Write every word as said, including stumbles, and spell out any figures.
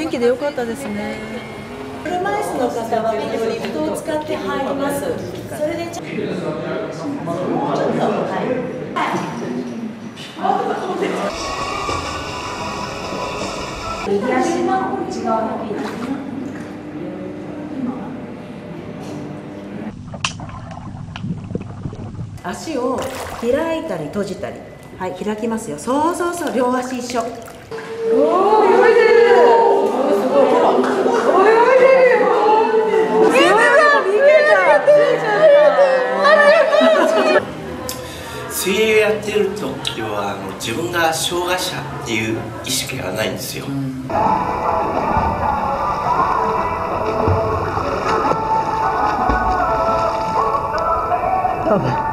元気でよかったですね。 車椅子の方はこのリフトを使って入ります。それでちょっと、はい。右足の内側のピーですね。足を開いたり閉じたり、はい、開きますよ。そうそうそう、両足一緒。おお、泳いでる。すごい、ほら、泳いでるよ。 水泳やってる時はあの自分が障害者っていう意識がないんですよ。うん